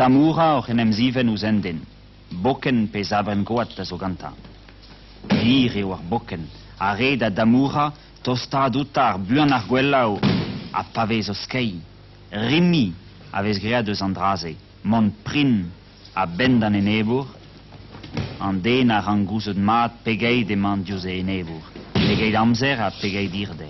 Tamura och enem siven usendin. Bokken pesaven goat da so gantan. Viri war bokken, a reda Damura, tostadutta ar buan ar gwellau, a pavez o skei. Rimi avez grea deus andraze, mon prin a bendan en ebur, an den ar an gouzet mat pegei de man diouse en ebur. Pegei d'amzer a pegei dirde.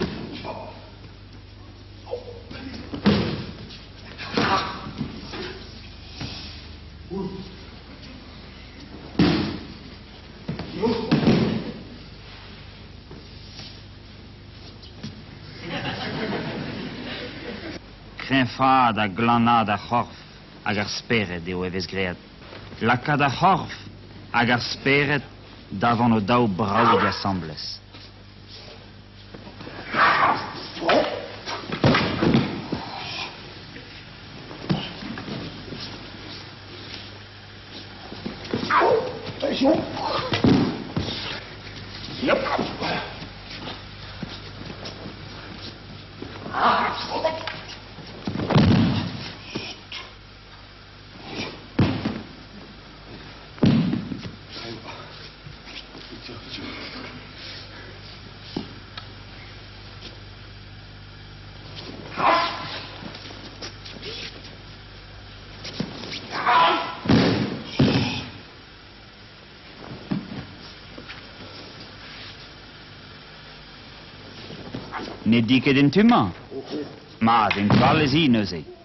Crenfa da glana da horf hag ar speret eo evez great. Laka da horf hag ar speret davant o daou brau di assembles. Ne di ket en tuma? Ma, den kval si neuze.